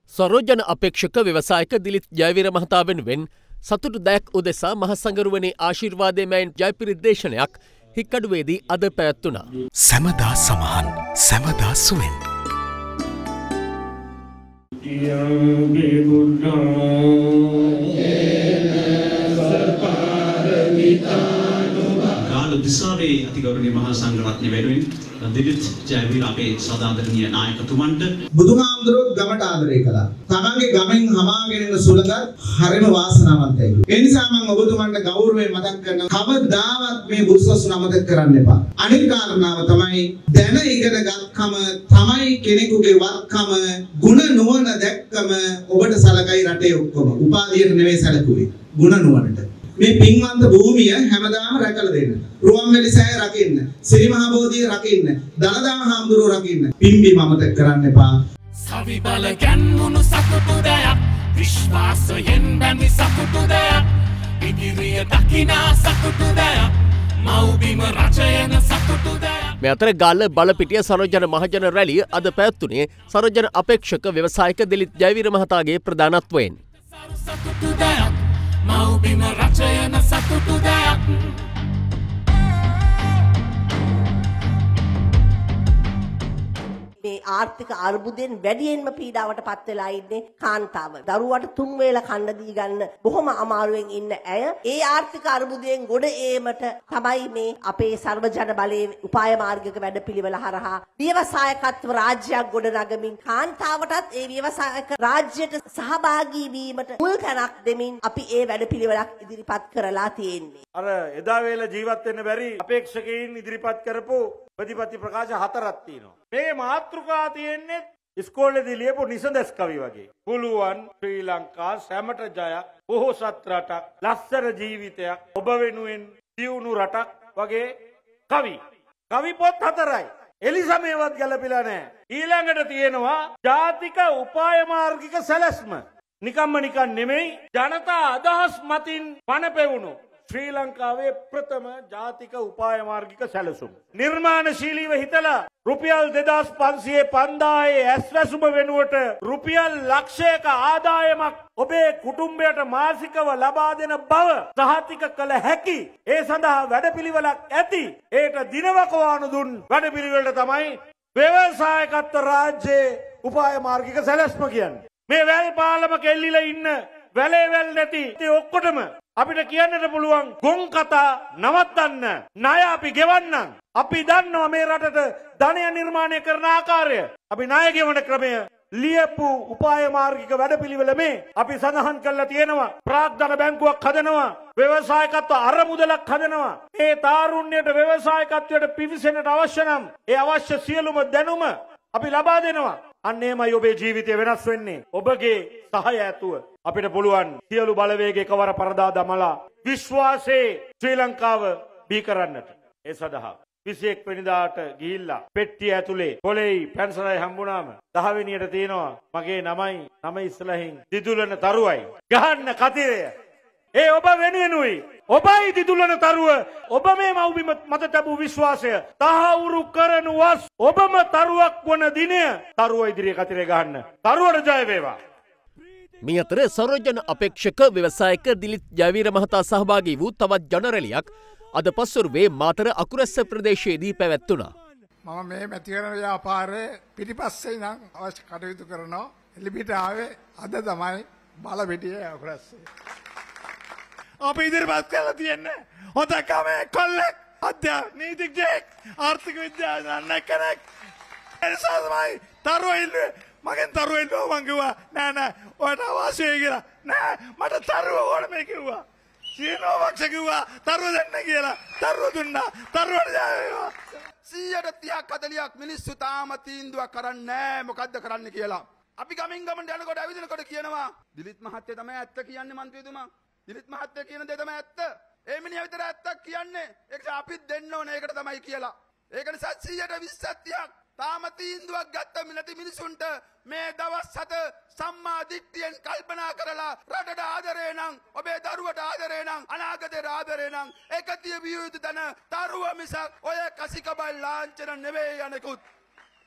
සරෝජන අපේක්ෂක ව්‍යවසායක දිලිත් ජයවීර මහතා වෙනුවෙන් සතුටු දයක් උදෙසා මහසඟරුවනේ ආශිර්වාදයේ මැයින් ජයපිරිත් දේශනයක් හික්කඩුවේදී අද පැවැත්වුණා. සැමදා සමහන් සැමදා සුවෙන්. ගාලු දිසාවේ අතිගෞරවනීය මහා සංඝරත්නය වෙනුවෙන් දිලිත් ජයවීර අපේ සදාදරණීය නායකතුමන්ට බුදුහාමුදුරුවෝ ගමට ආදරය කළා. තමන්ගේ ගමෙන් හමාගෙන ඉන්න සුළඟ හරිම වාසනාවන්තයි. ඒ නිසා මම ඔබතුමන්ට ගෞරවයෙන් මතක් කරනවා කවදාවත් මේ බුදුසසුන අමතක කරන්න එපා. අනිත් කාරණාව තමයි දැන ඉගෙන ගත්කම තමයි කෙනෙකුගේ වත්කම ගුණ නුවණ දැක්කම ඔබට සලකයි රටේ ඔක්කොම. උපාධියට නෙවෙයි සැලකුවේ. ගුණ නුවණට. මේ පින්වන්ත භූමිය හැමදාම රැකලා දෙන්න. රුවන්වැලි සෑය රකින්න. සිරි මහ බෝධිය රකින්න. දලදා හාමුදුරුවෝ රකින්න. පිම්බීම අමතක කරන්න එපා. සවි බල ගැන්වුණු සතුටු දෙයක් විශ්වාසයෙන් බැඳි සතුටු දෙයක් ඉදිරිය දකිනා සතුටු දෙයක් මව්බිම රචයන සතුටු දෙයක්. මේ අතර ගාල්ල බලපිටිය සරෝජන මහජන රැළිය අද පැවැත්වුණේ සරෝජන අපේක්ෂක ව්‍යවසායක දිලිත් ජයවීර මහතාගේ ප්‍රධානත්වයෙන්. සතුටු දෙයක් මව්බිම රචයන සතුටු දෙයක්. මේ ආර්ථික අර්බුදයෙන් වැඩියෙන්ම පීඩාවට පත් වෙලා ඉන්නේ කාන්තාව. දරුවට 3 වේල කන්න දී ගන්න බොහොම අමාරුවෙන් ඉන්න ඇය ඒ ආර්ථික අර්බුදයෙන් ගොඩ ඒමට තමයි මේ අපේ සර්වජන බලයේ උපාය මාර්ගික වැඩපිළිවෙල හරහා ව්‍යවසායකත්ව රාජ්‍යයක් ගොඩනගමින් කාන්තාවටත් ඒ ව්‍යවසායක රාජ්‍යයට සහභාගී වීමට මුල් තැනක් දෙමින් අපි ඒ වැඩපිළිවෙලක් ඉදිරිපත් කරලා තියෙන්නේ. අර එදා වේල ජීවත් වෙන්න බැරි අපේක්ෂකයින් ඉදිරිපත් කරපු ප්‍රතිපත්ති ප්‍රකාශ 4ක් තියෙනවා. මේ මාතෘකා තියෙන්නේ ඉස්කෝලේදී ලියපු නිසඳස් කවි වගේ. පුළුවන් ශ්‍රී ලංකා සැමට ජයක් බොහෝසත් රටක් ලස්සන ජීවිතයක් ඔබ වෙනුවෙන් දියුණු රටක් වගේ කවි. කවි පොත් 4යි. එලිසමේවත් ගැලපිලා නැහැ. ඊළඟට තියෙනවා ජාතික උපාය මාර්ගික සැලැස්ම. නිකම්ම නිකන් නෙමෙයි ජනතා අදහස් මතින් පනපෙවුණු ශ්‍රී ලංකාවේ ප්‍රථම ජාතික උපාය මාර්ගික සැලසුම. නිර්මාණශීලීව හිතලා රුපියල් 2500 ඇස්වැසුම වෙනුවට රුපියල් ලක්ෂයක ආදායමක් ඔබේ කුටුම්බයට මාසිකව ලබා දෙන බව සහතික කළ හැකි. ඒ සඳහා වැඩපිළිවෙලක් ඇති. ඒට දිනවකවානු දුන් වැඩපිළිවෙලට තමයි ව්‍යවසායකත්ව රාජ්‍යයේ උපාය මාර්ගික සැලැස්ම කියන්නේ. මේ වැල් පාලම කෙල්ලිලා ඉන්න වැලේ වැල් නැති ඔක්කොටම අපිට කියන්නට පුළුවන් ගොන් කතා නවත්තන්න. ණය අපි ගෙවන්නම්. අපි දන්නවා මේ රටට ධනය නිර්මාණය කරන ආකාරය. අපි ණය ගෙවන ක්‍රමය ලියපු උපාය මාර්ගික වැඩපිළිවෙල මේ අපි සඳහන් කරලා තියෙනවා. ප්‍රාග්ධන බැංකුවක් හදනවා. ව්‍යවසායකත්ව අරමුදලක් හදනවා. මේ තාරුණ්‍යයට ව්‍යවසායකත්වයට පිවිසෙන්නට අවශ්‍ය නම් ඒ අවශ්‍ය සියලුම දැනුම අපි ලබා දෙනවා. අන්න එමය ඔබේ ජීවිතය වෙනස් වෙන්නේ. ඔබගේ සහය ඇතුව අපිට පුළුවන් සියලු බලවේග එකවර පරදා දමලා විශ්වාසයේ ශ්‍රී ලංකාව බිහි කරන්නට. ඒ සඳහා 21 වෙනිදාට ගිහිල්ලා පෙට්ටිය ඇතුලේ කොලෙයි පැන්සලයි හම්බුනාම 10 වෙනියට තියෙනවා මගේ නම ඉස්සලහින් දිදුලන තරුවයි ගහන්න කතිරය. ඒ ඔබ වෙනුවෙනුයි. ඔබයි දිදුලන තරුව ඔබ මේ මව්බිම මත තබූ විශ්වාසය තහවුරු කරනු වස් ඔබම තරුවක් වන දිනය තරුව ඉදිරියේ කතිරේ ගහන්න. තරුවට ජය වේවා. මේ අතර සරෝජන අපේක්ෂක ව්‍යවසායක දිලිත් ජයවීර මහතා සහභාගී වූ තවත් ජනරැලියක් අද පස්වරුවේ මාතර අකුරැස්ස ප්‍රදේශයේදී පැවැත්වුණා. මම මේ මැතිවරණ ව්‍යාපාරයේ පිටිපස්සේ ඉඳන් අවශ්‍ය කටයුතු කරනවා. එළිපිට ආවේ අද තමයි බලපිටියේ අකුරැස්සේ. අපි ඉදිරිපත් කරලා තියෙන්නේ හොඳ කමේ කොල්ලෙක් නීතිඥයෙක් ආර්ථික විද්‍යාඥයෙක් කෙනෙක්. එනිසා තමයි තරුව ඉල්ලුවේ. මගෙන් තරුව ඉල්ලුවා මං කිව්වා නෑ ඔයාට අවශ්‍යයි කියලා. නෑ මට තරුව ඕනේ මේ කිව්වා. සීනෝවක්ෂ කිව්වා තරුව දෙන්න කියලා. තරුව දුන්නා. තරුවට ජය වේවා. 130ක් 40ක් මිනිස්සු තාම තීන්දුවක් කරන්නේ නෑ මොකද්ද කරන්න කියලා. අපි ගමින් ගමන්ට යනකොට ඇවිදිනකොට කියනවා දිලිත් මහත්තයා තමයි ඇත්ත කියන්නේ මන්ත්‍රීතුමා. දිලිත් මහත්තයා කියන දේ තමයි ඇත්ත. ඒ මිනිහා විතර ඇත්තක් කියන්නේ. ඒක අපිත් දෙන්න ඕනේ ඒකට තමයි කියලා. ඒක නිසා 120ක් තාම තීන්දුවක් ගත්ත නැති මිනිසුන්ට මේ දවස් 7 සම්මා දිට්ඨියෙන් කල්පනා කරලා රටට ආදරේ නම් ඔබේ දරුවට ආදරේ නම් අනාගතේ ආදරේ නම් ඒකතිය විය යුතු තන දරුව මිසක් ඔය කසිකබල් ලාංඡන නෙවෙයි අනෙකුත්.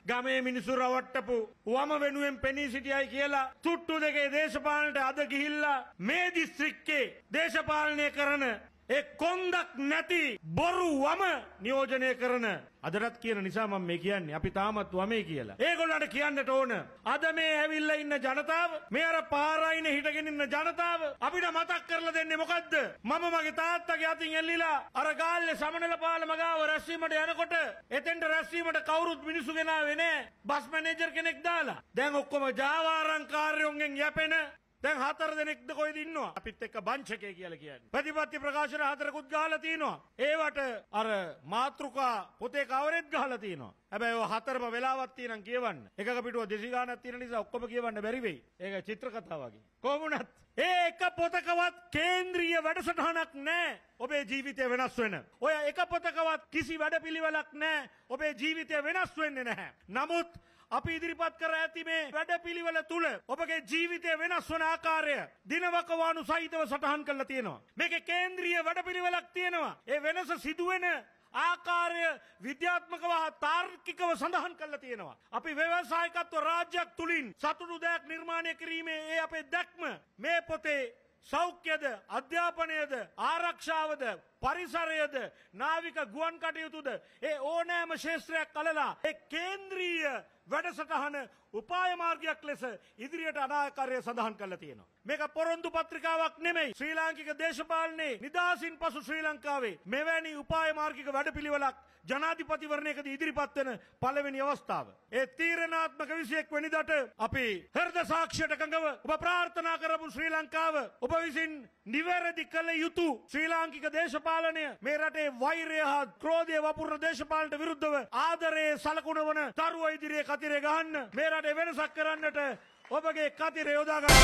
ගමේ මිනිස්සු රවට්ටපු වම වෙනුවෙන් පෙනී සිටියයි කියලා තුට්ටු දෙකේ දේශපාලනට අද ගිහිල්ලා මේ දිස්ත්‍රික්කේ දේශපාලනය කරන ඒ කොන්දක් නැති බොරු වම නියෝජනය කරන අදටත් කියන නිසා මම මේ කියන්නේ අපි තාමත් වමේ කියලා. ඒගොල්ලන්ට කියන්නට ඕන අද මේ ඇවිල්ලා ඉන්න ජනතාව මේ අර පාරයින හිටගෙන ඉන්න ජනතාව අපිට මතක් කරලා දෙන්නේ මොකද්ද? මම මගේ තාත්තගේ අතින් එල්ලිලා අර ගාල්ලේ සමනල පාලම ගාව රැස්වීමට යනකොට එතෙන්ට රැස්වීමට කවුරුත් මිනිස්සු ගෙනාවේ නෑ. බස් මැනේජර් කෙනෙක් දාලා. දැන් ඔක්කොම ජාවාරම්කාරයෝන්ගෙන් යැපෙන දැන් 4 දෙනෙක්ද කොයිද ඉන්නවා අපිත් එක්ක බංචකේ කියලා කියන්නේ. ප්‍රතිපත්ති ප්‍රකාශන 4කුත් ගහලා තිනවා. ඒවට අර මාත්‍රිකා පොතේ කවරෙත් ගහලා තිනවා. හැබැයි ඔය 4ම වෙලාවක් තියෙනම් කියවන්න. එකක පිටුව 200 ගානක් තියෙන නිසා ඔක්කොම කියවන්න බැරි වෙයි. ඒක චිත්‍ර කතාව වගේ. කොහොමුණත් ඒ එක පොතකවත් කේන්ද්‍රීය වැඩසටහනක් නැහැ. ඔබේ ජීවිතය වෙනස් වෙන. ඔය එක පොතකවත් කිසි වැඩපිළිවෙලක් නැහැ. ඔබේ ජීවිතය වෙනස් වෙන්නේ නැහැ. නමුත් අපි ඉදිරිපත් කර ඇති මේ වැඩපිළිවෙල තුල ඔබගේ ජීවිතය වෙනස් වන ආකාරය දිනවකවානු සහිතව සටහන් කරලා තියෙනවා. මේකේ කේන්ද්‍රීය වැඩපිළිවෙලක් තියෙනවා. ඒ වෙනස සිදුවෙන ආකාරය විද්‍යාත්මකව තාර්කිකව සඳහන් කරලා තියෙනවා. අපි ව්‍යවසායකත්ව රාජ්‍යයක් තුලින් සතුටු දෙයක් නිර්මාණය කිරීමේ ඒ අපේ දැක්ම මේ පොතේ සෞඛ්‍යද අධ්‍යාපනයද ආරක්ෂාවද පරිසරයද නාවික ගුවන් කටයුතුද ඒ ඕනෑම ශේත්‍රයක් කළලා ඒ කේන්ද්‍රීය වැඩසටහන උපාය මාර්ගයක් ලෙස ඉදිරියට අනාකාරය සඳහන් කරලා තියෙනවා. මේක පොරොන්දු පත්‍රිකාවක් නෙමෙයි. ශ්‍රී ලාංකික දේශපාලනයේ නිදාසින් පසු ශ්‍රී ලංකාවේ මෙවැනි උපාය මාර්ගික වැඩපිළිවෙලක් ජනාධිපතිවරණයකදී ඉදිරිපත් වෙන පළවෙනි අවස්ථාව. ඒ තීරණාත්මක 21 වෙනිදාට අපි හෘද සාක්ෂියට එකඟව ඔබ ප්‍රාර්ථනා කරපු ශ්‍රී ලංකාව ඔබ විසින් නිවැරදි කළ යුතු ශ්‍රී ලාංකික දේශපාලනය මේ රටේ වෛරය හා ක්‍රෝධය වපුරන දේශපාලනට විරුද්ධව ආදරයේ සලකුණ වන තරුව ඉදිරියේ කතිරේ ගහන්න මේ රටේ වෙනසක් කරන්නට ඔබගේ කතිරේ යොදා ගන්න.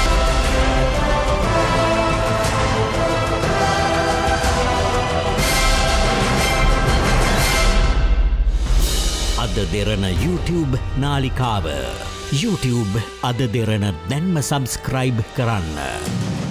අද දෙරණ YouTube නාලිකාව YouTube අද දෙරණ දැන්ම සබස්ක්‍රයිබ් කරන්න.